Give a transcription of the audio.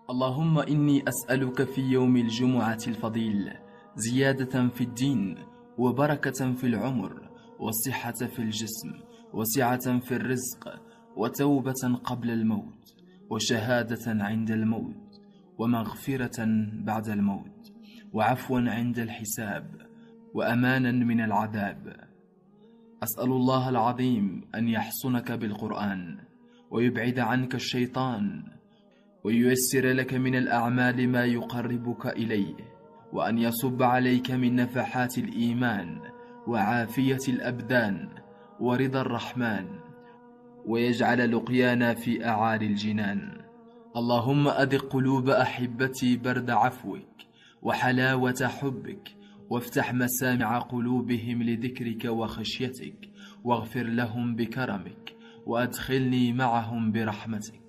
اللهم إني أسألك في يوم الجمعة الفضيل زيادة في الدين، وبركة في العمر، والصحة في الجسم، وسعة في الرزق، وتوبة قبل الموت، وشهادة عند الموت، ومغفرة بعد الموت، وعفوا عند الحساب، وأمانا من العذاب. أسأل الله العظيم أن يحصنك بالقرآن، ويبعد عنك الشيطان، وييسر لك من الأعمال ما يقربك إليه، وأن يصب عليك من نفحات الإيمان وعافية الأبدان ورضا الرحمن، ويجعل لقيانا في أعالي الجنان. اللهم أذق قلوب أحبتي برد عفوك وحلاوة حبك، وافتح مسامع قلوبهم لذكرك وخشيتك، واغفر لهم بكرمك، وأدخلني معهم برحمتك.